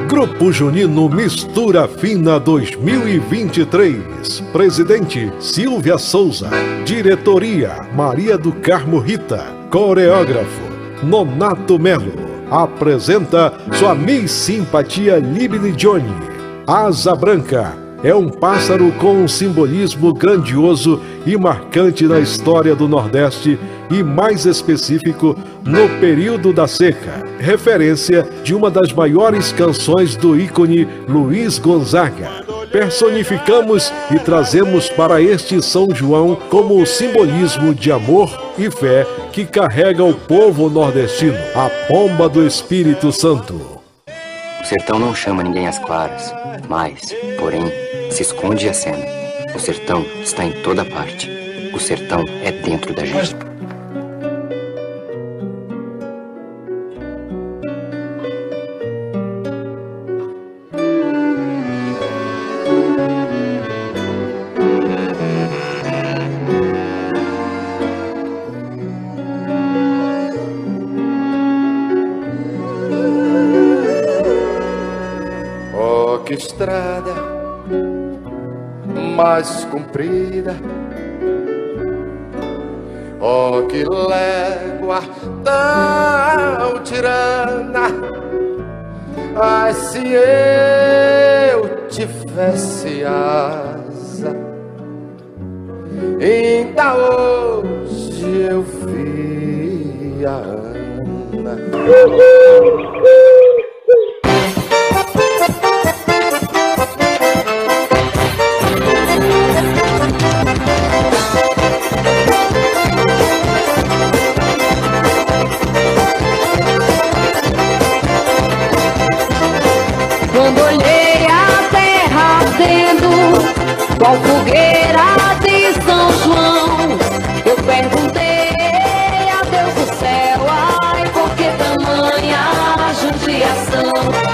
Grupo Junino Mistura Fina 2023. Presidente Silvia Souza. Diretoria Maria do Carmo Rita. Coreógrafo Nonato Melo. Apresenta sua Miss Simpatia Libni Johnny. Asa Branca é um pássaro com um simbolismo grandioso e marcante na história do Nordeste e, mais específico, no período da seca, referência de uma das maiores canções do ícone Luiz Gonzaga. Personificamos e trazemos para este São João como o simbolismo de amor e fé que carrega o povo nordestino, a pomba do Espírito Santo. O sertão não chama ninguém às claras, mas, porém, se esconde a cena. O sertão está em toda parte. O sertão é dentro da gente. Oh, que estrada mais comprida, oh, que légua tão tirana. Ai, se eu tivesse asa, ainda hoje eu via Ana. Quando olhei a terra ardendo, qual fogueira de São João, eu perguntei a Deus do céu, ai, por que tamanha judiação?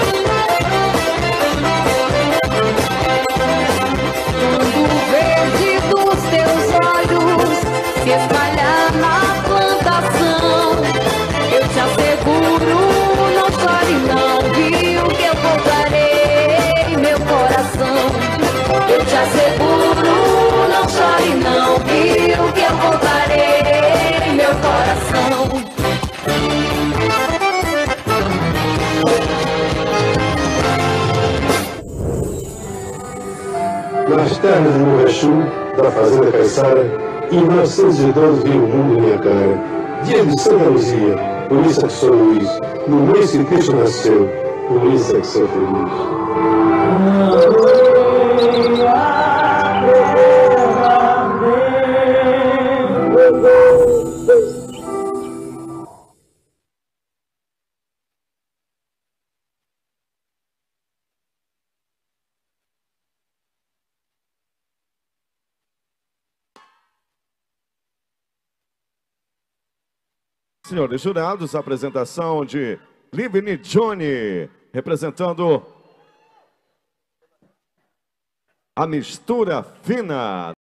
Quando o verde dos teus olhos se espalhar na plantação, eu te asseguro, não chore não, viu que eu voltarei meu coração. Eu te asseguro, não chore não, viu que eu voltarei meu coração. Nas terras de Mogachu, da fazenda Caiçara, em 1912 vi o mundo em minha cara. Dia de Santa Luzia, por isso é que sou Luís. No mês que Cristo nasceu, por isso é que sou feliz. Senhores jurados, a apresentação de Libni Johnny, representando a Mistura Fina.